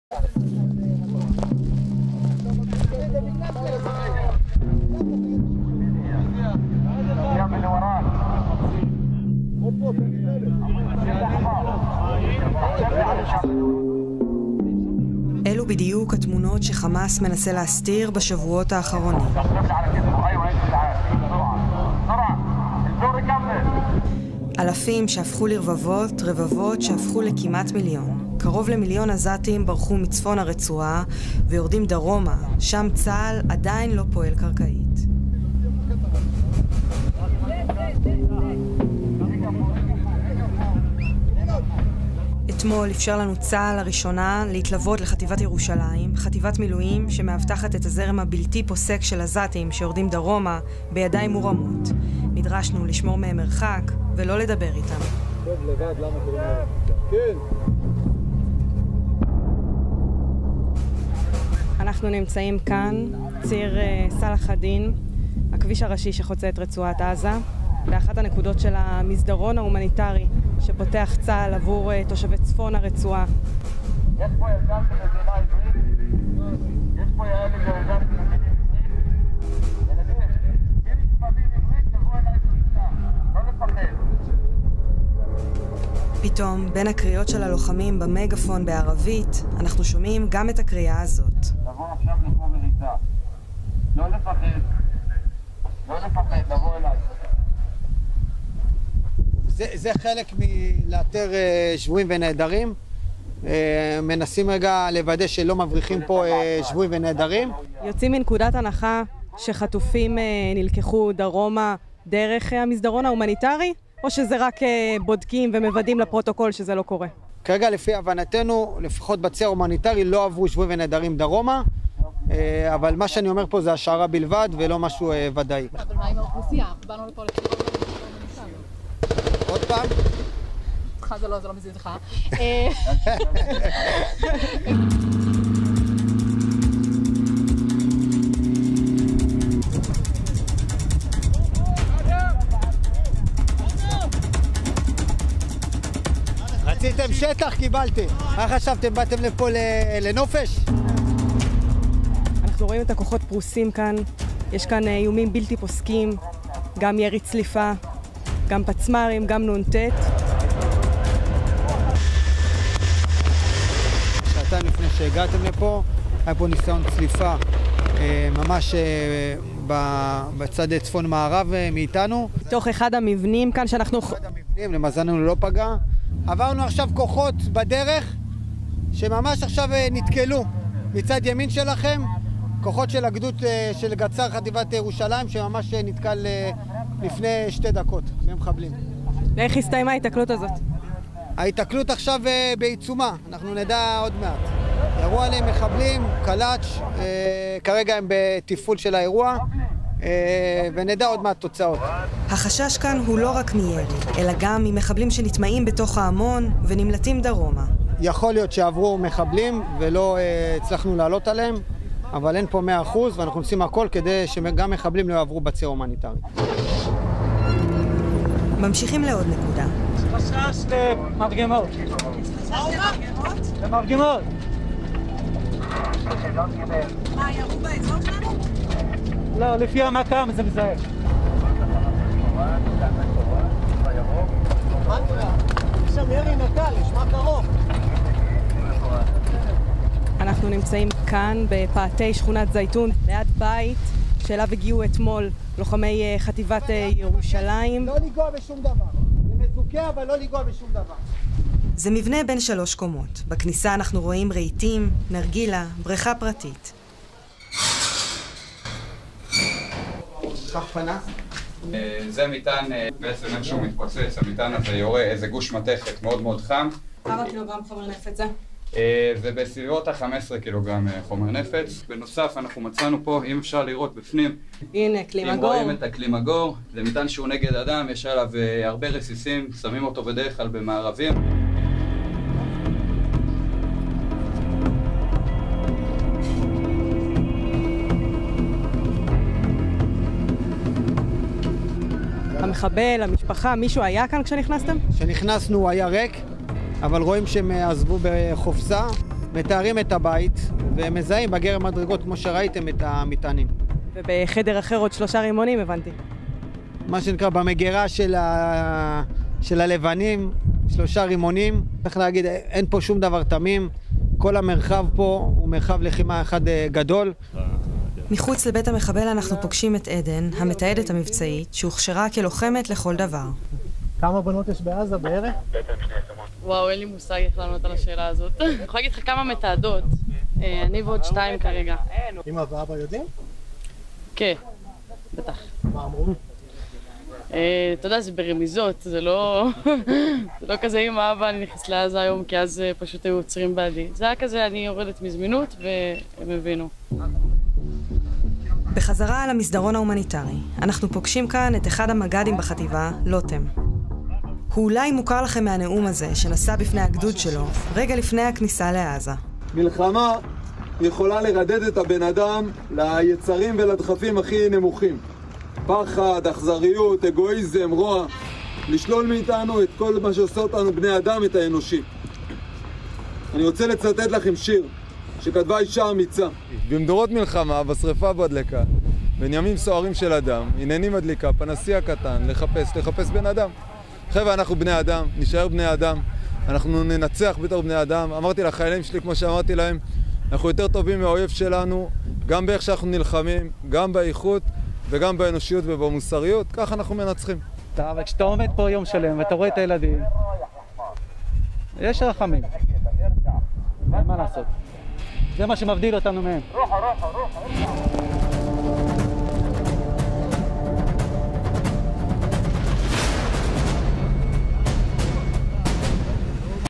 אלו בדיוק התמונות שחמאס מנסה להסתיר בשבועות האחרונים. אלפים שהפכו לרבבות, רבבות שהפכו לכמעט מיליון. קרוב למיליון עזתים ברחו מצפון הרצועה ויורדים דרומה, שם צה"ל עדיין לא פועל קרקעית. אתמול אפשר לנו צה"ל לראשונה להתלוות לחטיבת ירושלים, חטיבת מילואים שמאבטחת את הזרם הבלתי פוסק של עזתים שיורדים דרומה בידיים מורמות. נדרשנו לשמור מהם מרחק ולא לדבר איתם. טוב לבד, למה אתה אומר? כן. אנחנו נמצאים כאן, ציר סלאח א-דין, הכביש הראשי שחוצה את רצועת עזה, באחת הנקודות של המסדרון ההומניטרי שפותח צה"ל עבור תושבי צפון הרצועה. יש פה ילדה שמבינה עברית? יש פה ילד שמבינה עברית? ילדים, אם מישהו מבין עברית, תבוא אליי במילה, לא לפחד. פתאום, בין הקריאות של הלוחמים במגפון בערבית, אנחנו שומעים גם את הקריאה הזאת. תבוא עכשיו לפה בריצה. לא לפחד. לא לפחד, תבוא אליי. זה חלק מלאתר שבויים ונעדרים. מנסים רגע לוודא שלא מבריחים פה שבויים ונעדרים. יוצאים מנקודת הנחה שחטופים נלקחו דרומה דרך המסדרון ההומניטרי, או שזה רק בודקים ומוודאים לפרוטוקול שזה לא קורה? כרגע לפי הבנתנו, לפחות בציר ההומניטרי לא עברו שבויים ונעדרים דרומה, אבל מה שאני אומר פה זה השערה בלבד ולא משהו ודאי. אבל מה עם האוכלוסייה? אנחנו באנו לפה לכיוון ההומניטרי. עוד פעם? אותך זה לא מזיז לך. רציתם שטח, קיבלתם. מה חשבתם? באתם לפה לנופש? אנחנו רואים את הכוחות פרוסים כאן. יש כאן איומים בלתי פוסקים, גם ירי צליפה, גם פצמרים, גם נ"ט. שעתיים לפני שהגעתם לפה, היה פה ניסיון צליפה ממש בצד צפון מערב מאיתנו. תוך אחד המבנים כאן שאנחנו... אחד המבנים, למזלנו לא פגע. עברנו עכשיו כוחות בדרך שממש עכשיו נתקלו מצד ימין שלכם, כוחות של הגדוד של גצ"ר חטיבת ירושלים שממש נתקל לפני 2 דקות במחבלים. ואיך הסתיימה ההתקלות הזאת? ההתקלות עכשיו בעיצומה, אנחנו נדע עוד מעט. ירו עליהם מחבלים, קלאץ', כרגע הם בתפעול של האירוע, ונדע עוד מעט תוצאות. החשש כאן הוא לא רק מירי, אלא גם ממחבלים שנטמעים בתוך ההמון ונמלטים דרומה. יכול להיות שעברו מחבלים ולא הצלחנו לעלות עליהם, אבל אין פה 100% ואנחנו עושים הכל כדי שגם מחבלים לא יעברו בציר ההומניטרי. ממשיכים לעוד נקודה. חשש למרגמות. למרגמות. מה, ירו באזור שלנו? לא, לפי המקם זה מזהה. מה נראה? יש שם ירי נקל, נשמע קרוב. אנחנו נמצאים כאן בפאתי שכונת זייתון, ליד בית שאליו הגיעו אתמול לוחמי חטיבת ירושלים. לא לגוע בשום דבר. זה מזוקה אבל לא לגוע בשום דבר. זה מבנה בין 3 קומות. בכניסה אנחנו רואים רהיטים, נרגילה, בריכה פרטית. קח פנס. זה מטען, בעצם אין שהוא מתפוצץ, המטען הזה יורה איזה גוש מתכת מאוד מאוד חם. כמה קילוגרם חומר נפץ זה? זה בסביבות ה-15 קילוגרם חומר נפץ. בנוסף אנחנו מצאנו פה, אם אפשר לראות בפנים, הנה, כלי אם מגור. רואים את הכלי מגור, זה מטען שהוא נגד אדם, יש עליו הרבה רסיסים, שמים אותו בדרך כלל במערבים. המחבל, המשפחה, מישהו היה כאן כשנכנסתם? כשנכנסנו הוא היה ריק, אבל רואים שהם עזבו בחופזה. מתארים את הבית ומזהים בגר המדרגות, כמו שראיתם, את המטענים. ובחדר אחר עוד 3 רימונים, הבנתי. מה שנקרא במגירה של הלבנים, 3 רימונים. צריך להגיד, אין פה שום דבר תמים. כל המרחב פה הוא מרחב לחימה אחד גדול. מחוץ לבית המחבל אנחנו פוגשים את עדן, המתעדת המבצעית, שהוכשרה כלוחמת לכל דבר. כמה בנות יש בעזה בערך? וואו, אין לי מושג איך לענות על השאלה הזאת. אני יכולה להגיד לך כמה מתעדות. אני ועוד 2 כרגע. אמא ואבא יודעים? כן, בטח. מה אמרו? אתה יודע, זה ברמיזות, זה לא כזה עם האבא, אני נכנס לעזה היום, כי אז פשוט היו עוצרים בעדי. זה היה כזה, אני יורדת מזמינות והם הבינו. בחזרה על המסדרון ההומניטרי, אנחנו פוגשים כאן את אחד המג"דים בחטיבה, לוטם. הוא אולי מוכר לכם מהנאום הזה שנשא בפני הגדוד שלו, רגע לפני הכניסה לעזה. מלחמה יכולה לרדד את הבן אדם ליצרים ולדחפים הכי נמוכים. פחד, אכזריות, אגואיזם, רוע. לשלול מאיתנו את כל מה שעושה אותנו בני אדם, את האנושי. אני רוצה לצטט לכם שיר שכתבה אישה אמיצה. במדורות מלחמה, בשריפה בדלקה, בין ימים סוערים של אדם, הנני מדליקה, פנסי הקטן, לחפש בן אדם. חבר'ה, אנחנו בני אדם, נשאר בני אדם, אנחנו ננצח בתור בני אדם. אמרתי לחיילים שלי, כמו שאמרתי להם, אנחנו יותר טובים מהאויב שלנו, גם באיך שאנחנו נלחמים, גם באיכות וגם באנושיות ובמוסריות, ככה אנחנו מנצחים. אבל כשאתה עומד פה יום שלם ואתה רואה את הילדים, יש רחמים. אין מה לעשות. זה מה שמבדיל אותנו מהם.